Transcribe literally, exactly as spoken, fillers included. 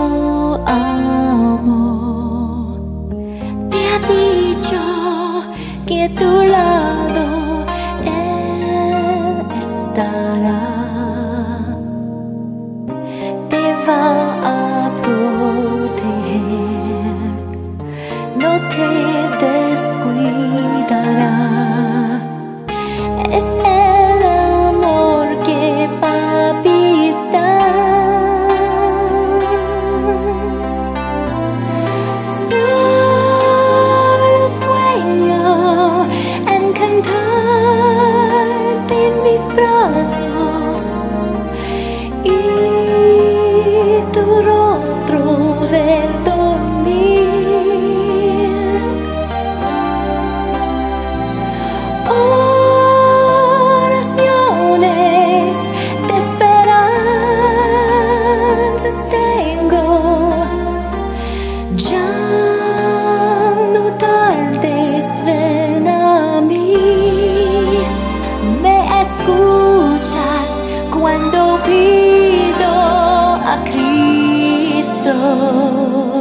amo. Te ha dicho que a tu lado Él estará. Te va a proteger, no te descuidará. Es el amor que papi está. Solo sueño en cantarte en mis brazos y tu rostro ver dormir. Oraciones de esperanza tengo. Ya no tardes, ven a mí. Me escuchas cuando pido a Cristo.